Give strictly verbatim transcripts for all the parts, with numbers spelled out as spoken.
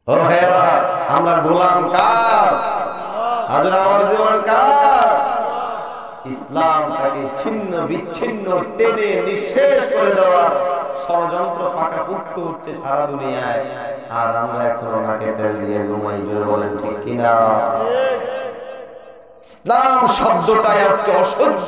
ও ভাইরা, আমরা গোলাম কার? আজরা আমার জীবন কার? ইসলামটাকে ছিন্ন বিচ্ছিন্ন টেনে নিঃশেষ করে দেওয়ার ষড়যন্ত্র পাকাপোক্ত হচ্ছে সারা দুনিয়ায়, আর আমরা এখন নাকে তেল দিয়ে ঘুমাই। জোরে বলেন ঠিক কিনা? ইসলাম শব্দটাই আজকে অসহ্য।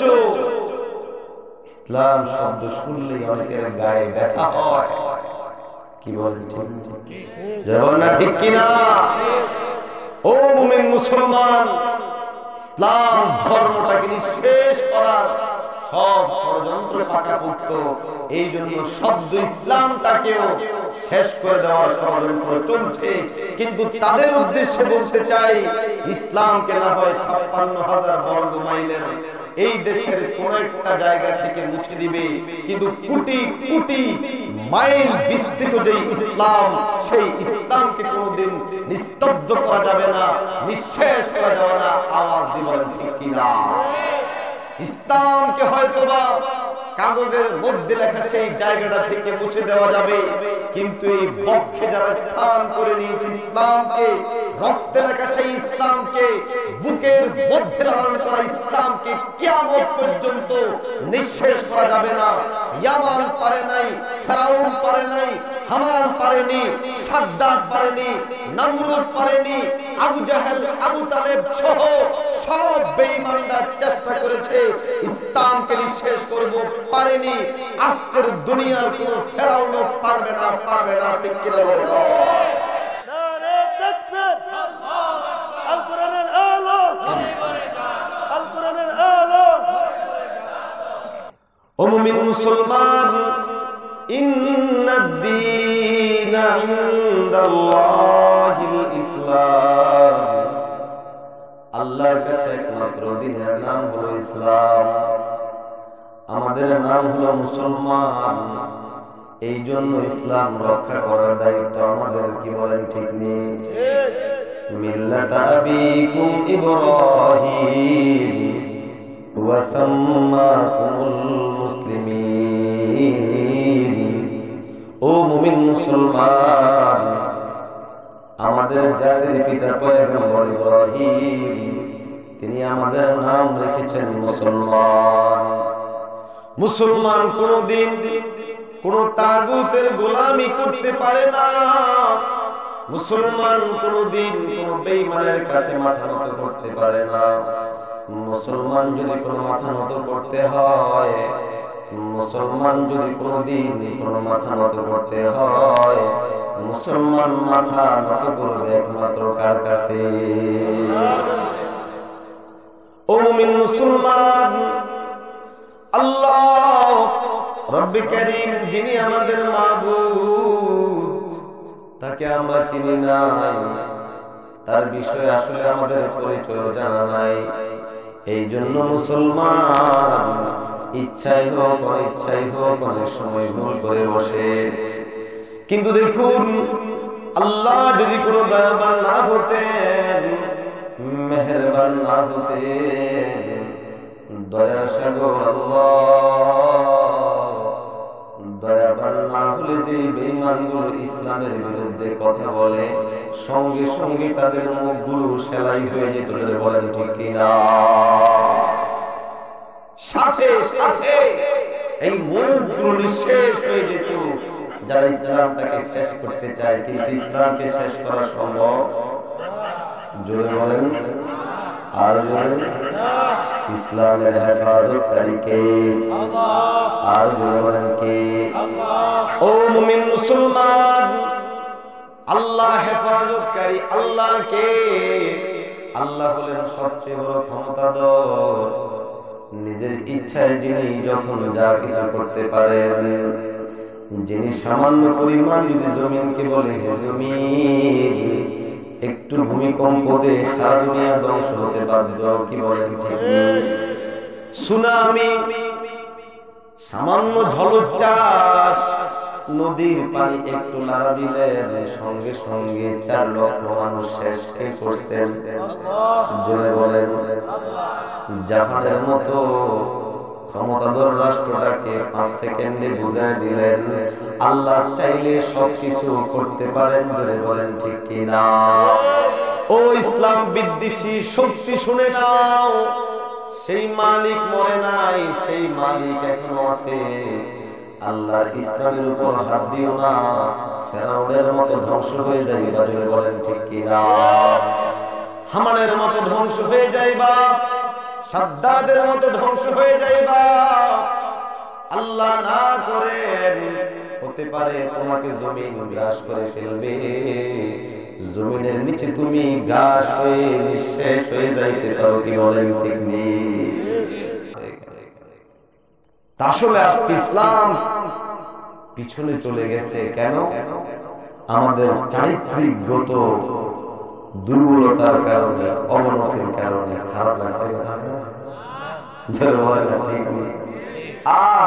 ইসলাম শব্দ শুনলেই অনেকের গায়ে ব্যথা হয়। কি বলেন ঠিক না ঠিক কিনা? ও মুমিন মুসলমান, ইসলাম ধর্মটাকে নিঃশেষ করার সব ষড়যন্ত্র পাকাপোক্ত। এই জন্য শব্দ ইসলামটাকেও শেষ করে দেওয়ার ষড়যন্ত্র চলছে। কিন্তু তাদের উদ্দেশ্যে বলতে চাই, ইসলামকে না হয় ছাপ্পান্ন হাজার বর্গ মাইলের এই দেশের কোন একটা জায়গা থেকে মুছে দিবে, কিন্তু কোটি কোটি মাইল বিস্তৃত যে ইসলাম, সেই ইসলামকে কোনোদিন নিস্তব্ধ করা যাবে না, নিঃশেষ করা যাবে না। আওয়াজ দিবেন ঠিক কিনা? ইসলামকে হয়তোবা কাগজের মধ্যে লেখা সেই জায়গাটা থেকে মুছে দেওয়া যাবে, কিন্তু এই বক্ষে যারা স্থান করে নিয়েছে ইসলামকে, রক্তে লেখা সেই ইসলামকে, বুকের মধ্যে ধারণ করা ইসলামকে কিয়ামত পর্যন্ত নিঃশেষ করা যাবে না। ইয়ামান পারে নাই, ফেরাউন পারে নাই, হামান পারেনি, সাদ্দাত পারেনি, নমরুদ পারেনি, আবু জাহেল, আবু তালেব সহ সব বেঈমানরা চেষ্টা করেছে ইসলামকে নিঃশেষ করব, পারেনি। আজকের দুনিয়ার কোন ফেরাউনও পারবে না, পারবে না। ঠিক কিনা বলেন? নারে তাকবীর, আল কোরআনের আলো, আল কোরআনের আলো। ও মুমিন মুসলমান, ইন্নাদ দীনা ইনদাল্লাহিল ইসলাম, আল্লাহর কাছে একমাত্র দ্বীনের নাম হলো ইসলাম। আমাদের নাম হলো মুসলমান, এই জন্য ইসলাম রক্ষা করার দায়িত্ব আমাদের। কি বলেন ঠিক নেই? মিল্লাতা আবিকুম ইব্রাহিম ওয়া সাম্মাকুমুল মুসলিমিন। ও মুমিন মুসলমান, আমাদের জাতির পিতা পয়গম্বর ইব্রাহিম, তিনি আমাদের নাম রেখেছেন মুসলমান। মুসলমান কোনদিন কোন তাগুতের গোলামি করতে পারে না। মুসলমান কোনদিন কোন বেঈমানের কাছে মাথা নত করতে পারে না। মুসলমান যদি কোন মাথা নত করতে হয়, মুসলমান যদি কোনদিন কোন মাথা নত করতে হয়, মুসলমান মাথা নত করবে একমাত্র কার কাছে? ও মুমিন মুসলমান, আল্লাহ রব্বে কারীম যিনি আমাদের মাবুদ, তাকে আমরা চিনি নাই, তার বিষয়ে আসলে আমাদের পরিচয় জানা নাই। এই জন্য মুসলমান ইচ্ছাই হোক অনিচ্ছাই হোক অনেক সময় ভুল করে বসে। কিন্তু দেখুন, আল্লাহ যদি কোনো দয়াবান না হতেন, মেহেরবান না হতেন, দয়া সাগর আল্লাহ, দয়াবান না হলে যে বেঈমানগুলো ইসলামের বিরুদ্ধে কথা বলে, সঙ্গে সঙ্গে তাদের মুখগুলো সেলাই হয়ে যেত। বলেন ঠিক কিনা? সাথে সাথে এই মুখগুলো নিঃশেষ হয়ে যেত যারা ইসলামটাকে শেষ করতে চায়। কিন্তু ইসলামকে শেষ করা সম্ভব? জোরে বলেন, আর জোরে। ইসলামের হেফাজতকারী কে? আর জোরে বলেন কে? ও মুমিন মুসলমান, আল্লাহ হেফাজতকারী। আল্লাহ কে? আল্লাহ হলেন সবচেয়ে বড় ক্ষমতাধর। নিজের ইচ্ছায় যিনি যখন যা কিছু করতে পারেন, যিনি সামান্য পরিমাণ যদি জমিনকে বলে হে জমিন, একটু ভূমিকম্প দিয়ে সারা দুনিয়া ধ্বংস হতে বাধ্য। কি বলেন ঠিক? সুনামি, সামান্য ঝলচাস, নদীর পানি একটু নাড়া দিলে সঙ্গে সঙ্গে চার লক্ষ মানুষ শেষ করছেন। জোরে বলেন। জাপানের মতো ক্ষমতাধর রাষ্ট্রটাকে পাঁচ সেকেন্ডে বুঝায় দিলেন আল্লাহ চাইলে সবকিছু করতে পারেন, বলে বলেন ঠিক কিনা? ও ইসলাম বিদ্বেষী শক্তি শুনে নাও, সেই মালিক মরে নাই, সেই মালিক এখনো আছে। আল্লাহর ইসলামের উপর হাত দিও না, ফেরাউনের মতো ধ্বংস হয়ে যাইবা, বলে বলেন ঠিক কিনা? হামানের মতো ধ্বংস হয়ে যাইবা, সাদ্দাদের মতো ধ্বংস হয়ে যাইবা। আল্লাহ না করে হতে পারে তোমাকে জমিন গ্রাস করে ফেলবে, জমিনের নিচে তুমি ঘাস হয়ে নিঃশেষ হয়ে যাইতে পারো, কি বলেন ঠিক নেই? আসলে আজকে ইসলাম পিছনে চলে গেছে কেন? আমাদের চারিত্রিকগত দুর্বলতার কারণে, অবনতির কারণে। খারাপ লাগছে ঠিক নেই? আহ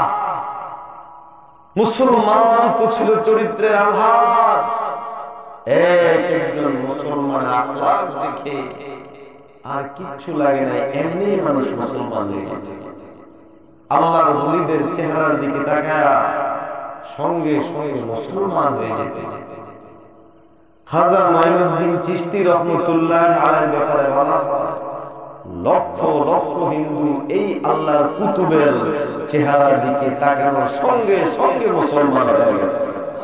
মুসলমান তো ছিল চরিত্রের আধার। এক একজন মুসলমানের আখলাক দেখে আর কিচ্ছু লাগে না, এমনি মানুষ মুসলমান হয়ে গেছে। আল্লাহর ওলিদের চেহারার দিকে তাকায়া সঙ্গে সঙ্গে মুসলমান হয়ে যেত। খাজা মাইনুদ্দিন চিশতি রাহমাতুল্লাহ আলাইহির ব্যাপারে বলা হয়, লক্ষ লক্ষ হিন্দু এই আল্লাহর কুতুবের চেহারার দিকে তাকানোর সঙ্গে সঙ্গে মুসলমান হয়ে গেছে।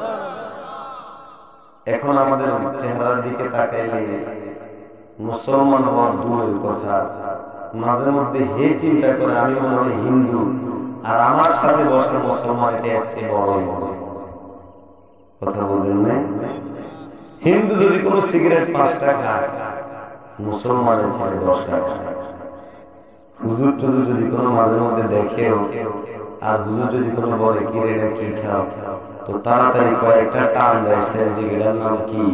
এখন আমাদের চেহারার দিকে তাকাইলে মুসলমান হওয়ার দূরের কথা, মাঝে মধ্যে হে চিন্তা করে আমি মনে হয় হিন্দু, আর আমার সাথে বসে মুসলমান এর চেয়ে বড় কথা বোঝেন না? হিন্দু যদি কোনো সিগারেট পাঁচটা খায়, মুসলমানের ছেড়ে দশ টাকা। হুজুর টুজুর যদি কোনো মাঝে মধ্যে দেখেও, আর হুজুর যদি কোনো বলে কি রে কি খাও, তো তাড়াতাড়ি কয়েকটা টান দেয়, সে জিগেটার নাম কি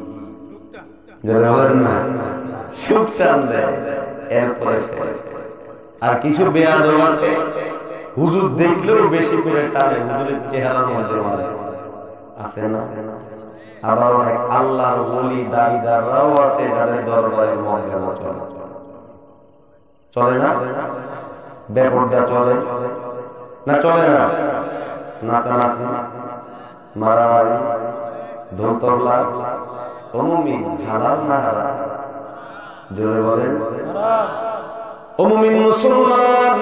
বলেন না, সুখ টান দেয়। এরপরে আর কিছু বেয়াদব আছে, হুজুর দেখলেও বেশি করে টানে, হুজুরের চেহারার মধ্যে মারে আছে না? আবার অনেক আল্লাহর ওলি দাবিদাররাও আছে যাদের দরবারে মুআজ্জাজা চলে, চলে না? বেপরদা চলে না? চলে না? নাচানাচি, মারামারি, ঢোল তবলা, ওমুমি হালাল না হারাম? জোরে বলেন। ও মুমিন মুসলমান,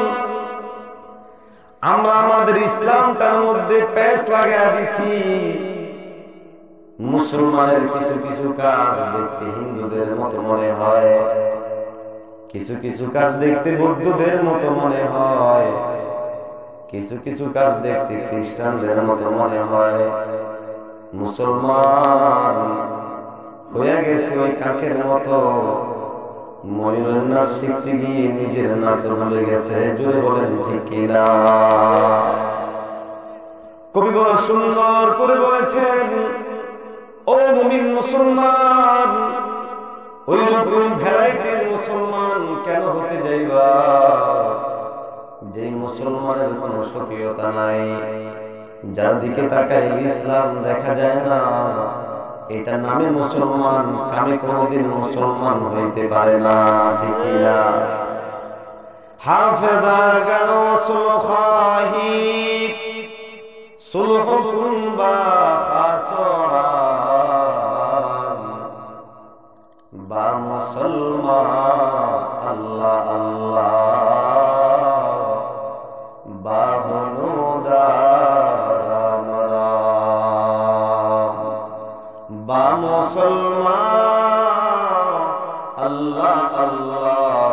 আমরা আমাদের ইসলামটার মধ্যে প্যাঁচ লাগাইয়া দিছি। মুসলমানের কিছু কিছু কাজ দেখতে হিন্দুদের মতো মনে হয়, কিছু কিছু কাজ দেখতে বৌদ্ধদের মতো মনে হয়, কিছু কিছু কাজ দেখতে খ্রিস্টানদের মতো মনে হয়। মুসলমান হয়ে গেছে ওই কাকের মতো, ময়ূরের নাচ শিখতে গিয়ে নিজের নাচ ভুলে গেছে। জোরে বলেন ঠিক কিনা? কবি বড় সুন্দর করে বলেছেন, ও মুমিন মুসলমান, ওই রকম ভ্যারাইটির মুসলমান কেন হতে যাইবা যে মুসলমানের কোন স্বকীয়তা নাই, যার দিকে তাকাই ইসলাম দেখা যায় না, এটা নামে মুসলমান, কামে কোনদিন মুসলমান হইতে পারে না, ঠিক কিনা? হাফেদা গান সুলখাহি সুলহ কুনবা খাসরান বা মুসলমান আল্লাহ আল্লাহ বা বা মুসলমান আল্লাহ আল্লাহ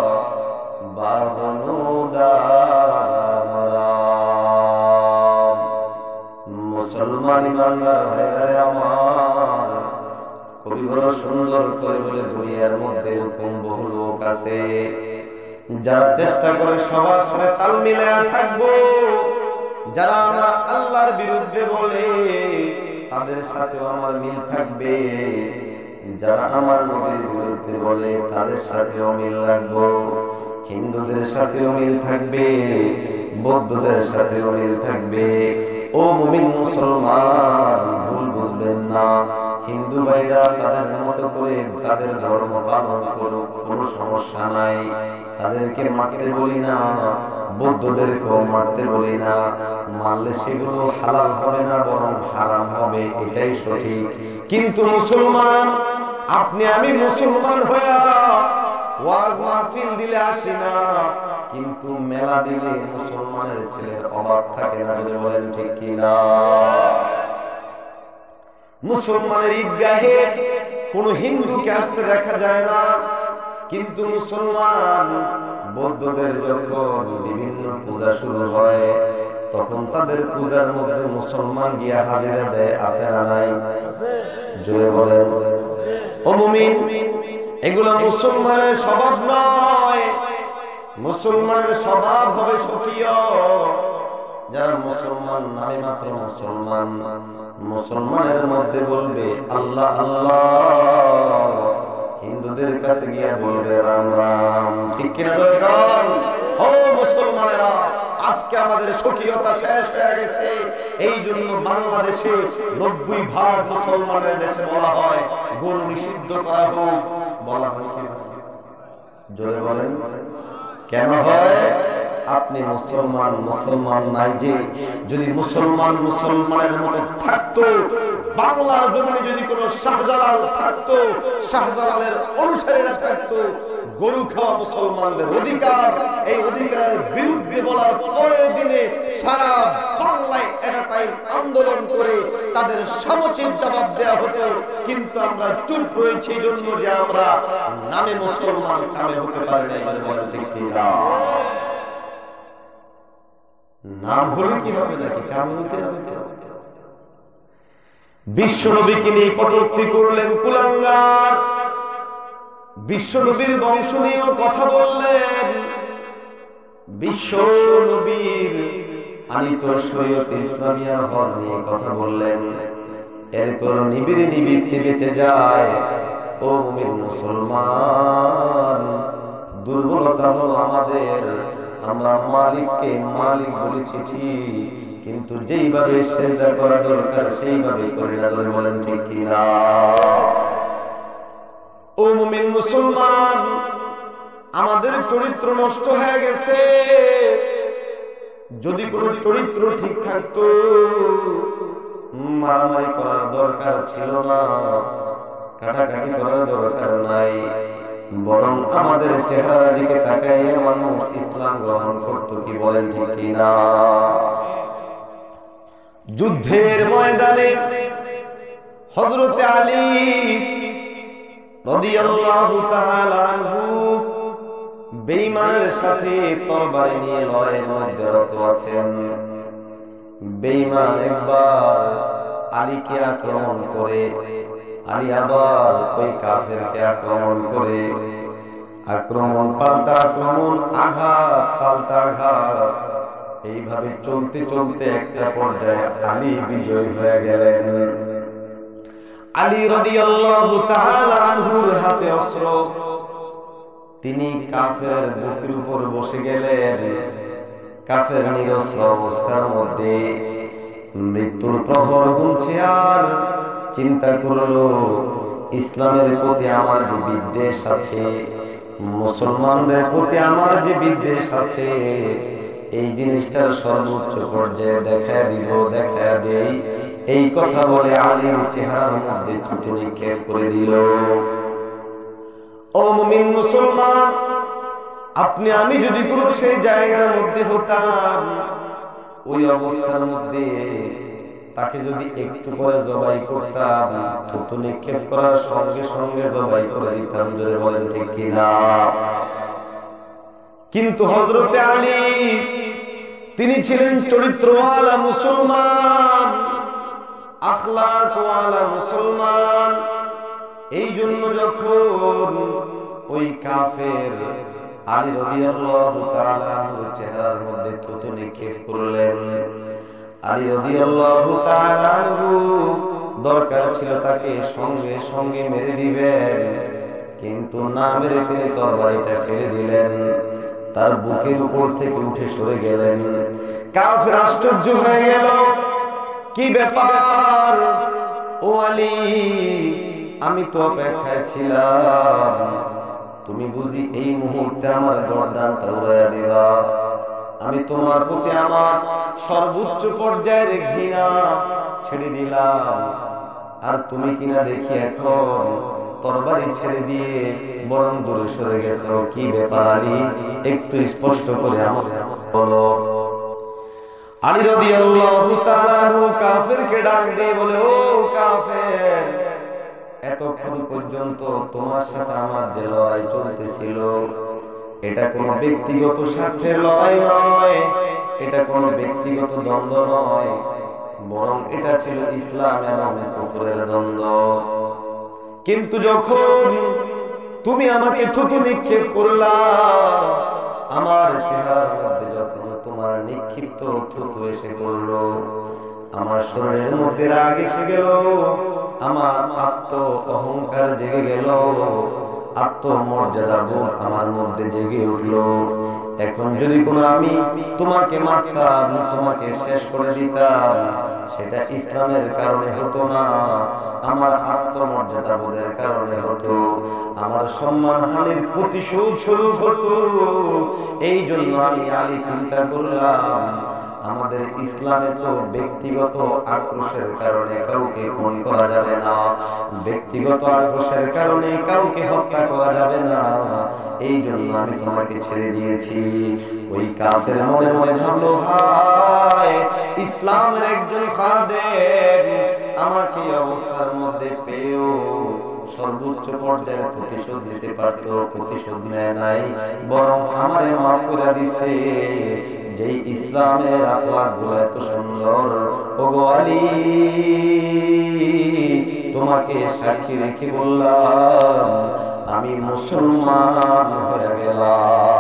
মুসলমান ইমানদার ভাইরা আমার, কবি বড় সুন্দর করে বলে, দুনিয়ার মধ্যে এরকম বহু লোক আছে যারা চেষ্টা করে সবার সাথে তাল মিলায়া থাকবো, যারা আমার আল্লাহর বিরুদ্ধে বলে তাদের সাথেও আমার মিল থাকবে, যারা আমার নবীর বিরুদ্ধে বলে তাদের সাথেও মিল রাখবো, হিন্দুদের সাথেও মিল থাকবে, বৌদ্ধদের সাথেও মিল থাকবে। ও মুমিন মুসলমান, ভুল বুঝবেন না, হিন্দু ভাইরা তাদের মতো করে তাদের ধর্ম পালন করুক, কোনো সমস্যা নাই, তাদেরকে মারতে বলি না, বৌদ্ধদেরকেও মারতে বলি না, মানলে সেগুলো হালাল হবে না, বরং হারাম হবে, এটাই সঠিক। কিন্তু মুসলমান, আপনি আমি মুসলমান হইয়া ওয়াজ মাহফিল দিলে আসি না, কিন্তু মেলা দিলে মুসলমানের ছেলের অভাব থাকে না, যদি বলেন ঠিক কিনা। মুসলমানের ঈদগাহে কোন হিন্দুকে আসতে দেখা যায় না, কিন্তু মুসলমান বৌদ্ধদের যখন বিভিন্ন পূজা শুরু হয়, তখন তাদের পূজার মধ্যে মুসলমান গিয়া হাজিরা দেয়, আছে না নাই? জোরে বলেন। ও মুমিন, এগুলো মুসলমানের স্বভাব নয়। মুসলমানের স্বভাব হবে স্বকীয়। যারা মুসলমান নামে মাত্র মুসলমান, মুসলমানের মধ্যে বলবে আল্লাহ আল্লাহ, হিন্দুদের কাছে গিয়ে বলবে রাম রাম। ঠিক কিনা? ও মুসলমানেরা, আজকে আমাদের স্বকীয়তা শেষ হয়ে গেছে। এই জন্য বাংলাদেশে নব্বই ভাগ মুসলমানের দেশে বলা হয় গরু নিষিদ্ধ করা হোক। বলা হয় কি? জোরে বলেন। কেন হয়? আপনি মুসলমান, মুসলমান নাই যে। যদি মুসলমান মুসলমানের মতো থাকতো, বাংলার জমিনে যদি কোন শাহজালাল থাকতো, শাহজালালের অনুসারীরা থাকতো, গরু খাওয়া মুসলমানদের অধিকার, এই অধিকারের বিরুদ্ধে বলার পরের দিনে সারা বাংলায় একটা টাইম আন্দোলন করে তাদের সমুচিত জবাব দেওয়া হতো। কিন্তু আমরা চুপ রয়েছি এই জন্য যে আমরা নামে মুসলমান, কামে হতে পারি না। ঠিক কিনা? নাম হলে কি হবে নাকি কাম হতে হবে? বিশ্ব নবীকে নিয়ে কটূক্তি করলেন কুলাঙ্গার, বিশ্ব নবীর বংশ নিয়েও কথা বললেন, বিশ্ব নবীর আনিত শরীয়ত ইসলামিয়ার হজ নিয়ে কথা বললেন। এরপর নিবিড় নিবিড় বেঁচে যায়। ও মুমিন মুসলমান, দুর্বলতা হলো আমাদের, আমরা মালিককে মালিক বলেছি ঠিক, কিন্তু যেইভাবে সেজদা করা দরকার সেইভাবে করি না। বলেন ঠিক কিনা? ও মুমিন মুসলমান, আমাদের চরিত্র নষ্ট হয়ে গেছে। যদি কোন চরিত্র ঠিক থাকতো, মারামারি করার দরকার ছিল না, কাটাকাটি করার দরকার নাই, বরং আমাদের চেহারার দিকে তাকাইয়ে মানুষ ইসলাম গ্রহণ করত। কি বলেন ঠিক কিনা? যুদ্ধের ময়দানে হযরত আলী রাদিয়াল্লাহু তাআলা আনহু বেঈমানের সাথে তরবারি নিয়ে লড়াইয়ের মধ্যে রত আছেন। বেঈমান একবার আলীকে আক্রমণ করে, আলী আবার ওই কাফেরকে আক্রমণ করে, আক্রমণ পাল্টা আক্রমণ, আঘাত পাল্টা আঘাত, এইভাবে চলতে চলতে একটা পর্যায়ে আলী বিজয়ী হয়ে গেলেন। আলী রাদিয়াল্লাহু তাআলা আনহুর হাতে অস্ত্র, তিনি কাফেরের বুকের উপর বসে গেলেন। কাফের নিরস্ত্র অবস্থার মধ্যে মৃত্যুর প্রহর গুনছে, আর চিন্তা করলো ইসলামের প্রতি আমার যে বিদ্বেষ আছে, মুসলমানদের প্রতি আমার যে বিদ্বেষ আছে, এই জিনিসটার সর্বোচ্চ পর্যায়ে দেখা দিব, দেখা দেই। এই কথা বলে আলীর চেহারার মধ্যে থুতু নিক্ষেপ করে দিল। ও মুমিন মুসলমান, আপনি আমি যদি কোনো সেই জায়গার মধ্যে হতাম, ওই অবস্থার মধ্যে তাকে যদি একটু করে জবাই করতাম, থুতু নিক্ষেপ করার সঙ্গে সঙ্গে জবাই করে দিতাম। জোরে বলেন ঠিক কিনা? কিন্তু হযরতে আলী, তিনি ছিলেন চরিত্রওয়ালা মুসলমান, আখলাকওয়ালা মুসলমান। এই জন্য যখন ওই কাফের আলী রাদিয়াল্লাহু তাআলা আনহুর চেহারার মধ্যে থুতু নিক্ষেপ করলেন, আলী রাদিয়াল্লাহু তাআলা আনহু দরকার ছিল তাকে সঙ্গে সঙ্গে মেরে দিবেন, কিন্তু না মেরে তিনি তরবারিটা ফেলে দিলেন, তার বুকের উপর থেকে উঠে সরে গেলেন। কাফের আশ্চর্য হয়ে গেল, কি ব্যাপার? ও আলী, আমি তো অপেক্ষায় ছিলাম, তুমি বুঝি এই মুহূর্তে আমার গর্দানটা উড়াইয়া দিবা? আমি তোমার প্রতি আমার সর্বোচ্চ পর্যায়ের ঘৃণা ছেড়ে দিলাম, আর তুমি কিনা দেখি এখন তরবারি ছেড়ে দিয়ে বরং দূরে সরে গেছো। কি ব্যাপার আলী, একটু স্পষ্ট করে আমাকে বলো। আলী রাদিয়াল্লাহু তাআলা আনহু কাফেরকে ডাক দিয়ে বলে, ও কাফের, এতক্ষণ পর্যন্ত তোমার সাথে আমার যে লড়াই চলতেছিল, এটা কোনো ব্যক্তিগত স্বার্থের লড়াই নয়, এটা কোনো ব্যক্তিগত দ্বন্দ্ব নয়, বরং এটা ছিল ইসলাম এবং কুফরের দ্বন্দ্ব। কিন্তু যখন তুমি আমাকে থুতু নিক্ষেপ করলা, আমার চেহারার মধ্যে যখন তোমার নিক্ষিপ্ত থুতু এসে পড়লো, আমার শরীরের মধ্যে রাগ এসে গেল, আমার আত্ম অহংকার জেগে গেল, আত্মমর্যাদা বোধ আমার মধ্যে জেগে উঠলো। এখন যদি কোনো আমি তোমাকে মারতাম, তোমাকে শেষ করে দিতাম, সেটা ইসলামের কারণে হতো না, আমার আত্মমর্যাদা বোধের কারণে হতো, আমার সম্মান হানির প্রতিশোধ স্বরূপ হতো। এই জন্য আমি আলী চিন্তা করলাম, আমাদের ইসলামে তো ব্যক্তিগত আক্রোশের কারণে কাউকে খুন করা যাবে না, ব্যক্তিগত আক্রোশের কারণে কাউকে হত্যা করা যাবে না, এই জন্য আমি তোমাকে ছেড়ে দিয়েছি। ওই কাফের মনে মনে ভাবলো, হায়, ইসলামের একজন খাদেম আমাকে অবস্থার মধ্যে পেয়েও সর্বোচ্চ পর্যায়ে প্রতিশোধ নিতে পারত, প্রতিশোধ নেয় নাই, বরং আমারে মাফ করে দিছে। যেই ইসলামের আখলাকগুলো এত সুন্দর, ওগো আলী, তোমাকে সাক্ষী রেখে বললাম, আমি মুসলমান হয়ে গেলাম।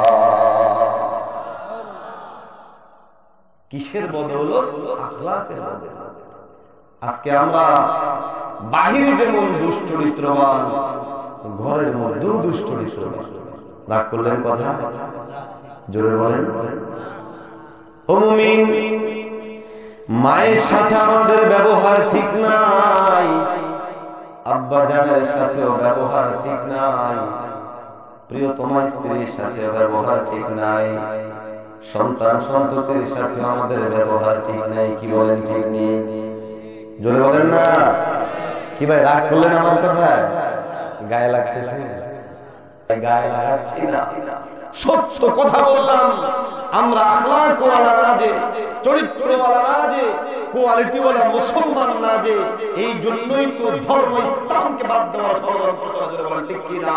কিসের বদৌলত? আখলাকের বদৌলত। আজকে আমরা বাহিরে যেমন দুশ্চরিত্রবান, ঘরের মধ্যেও দুশ্চরিত্রবান। রাগ করলেন কথা? জোরে বলেন। ও মুমিন, মায়ের সাথে আমাদের ব্যবহার ঠিক নাই, আব্বা জানের সাথেও ব্যবহার ঠিক নাই, প্রিয়তমা স্ত্রীর সাথে ব্যবহার ঠিক নাই, সন্তান সন্ততির সাথে আমাদের ব্যবহার ঠিক নাই। কি বলেন ঠিক নেই? জোরে বলেন না। কি ভাই, রাগ করলেন আমার কথায়? গায়ে লাগতেছে? গায়ে লাগাচ্ছি না, সত্য কথা বললাম। আমরা আখলাকওয়ালা না যে, চরিত্রওয়ালা না যে, কোয়ালিটিওয়ালা মুসলমান না যে, এই জন্যই তো ধর্ম ইসলামকে বাদ দেওয়া ষড়যন্ত্র চলাচল বলেন ঠিক কিনা?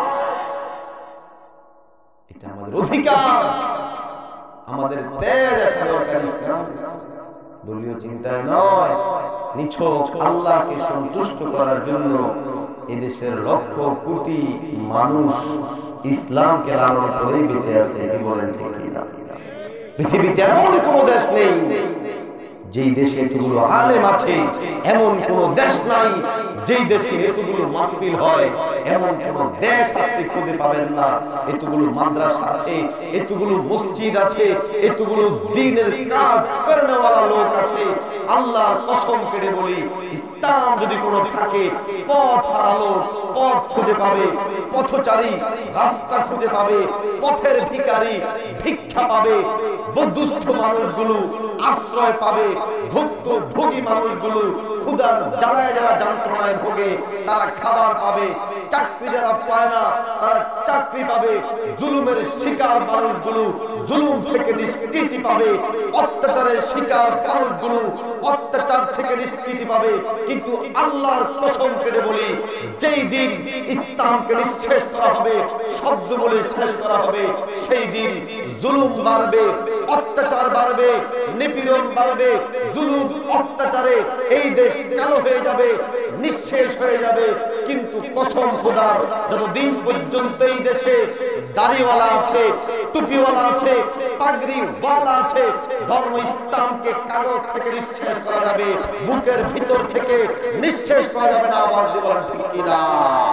এটা আমাদের অধিকার, আমাদের তেজ ইসলাম, দলীয় চিন্তায় নয়, নিছক আল্লাহকে সন্তুষ্ট করার জন্য এদেশের লক্ষ কোটি মানুষ ইসলামকে লালন করেই বেঁচে আছে। কি বলেন ঠিক কিনা? পৃথিবীতে এমন কোন দেশ নেই যেই দেশে এতগুলো আলেম আছে, এমন কোন দেশ নাই যেই দেশে এতগুলো মাহফিল হয়, এমন কোন দেশ আপনি খুঁজে পাবেন না। এতগুলো মাদ্রাসা আছে, এতগুলো মসজিদ আছে, এতগুলো দ্বীনের কাজ করেনেওয়ালা লোক আছে। আল্লাহর কসম করে বলি, ইসলাম যদি কোনো থাকে, পথ হারালো পথ খুঁজে পাবে, পথচারী রাস্তা খুঁজে পাবে, পথের ভিখারি ভিক্ষা পাবে, বদ্ধুস্থ মানুষগুলো আশ্রয় পাবে, ভুক্ত ভোগী মানুষগুলো ক্ষুধার জ্বালায় যারা যন্ত্রণায় ভোগে তারা খাবার পাবে, চাকরি যারা পায় না তারা চাকরি পাবে, জুলুমের শিকার মানুষগুলো জুলুম থেকে নিষ্কৃতি পাবে, অত্যাচারের শিকার মানুষগুলো অত্যাচার থেকে নিষ্কৃতি পাবে। কিন্তু আল্লাহর কসম করে বলি, যেই দিন ইসলামকে নিঃশেষ করা হবে, শব্দ বলে শেষ করা হবে, সেই দিন জুলুম বাড়বে, অত্যাচার বাড়বে, নিপীড়ন বাড়বে, জুলুম অত্যাচারে এই দেশ কালো হয়ে যাবে, নিঃশেষ হয়ে যাবে। কিন্তু কসম খোদার, যতদিন পর্যন্ত এই দেশে দাড়িওয়ালা আছে, টুপিওয়ালা আছে, পাগড়িওয়ালা আছে, ধর্ম ইসলামকে কাগজ থেকে নিঃশেষ করা যাবে, বুকের ভিতর থেকে নিঃশেষ করা যাবে না। আওয়াজ দিয়ে বলেন ঠিক কিনা?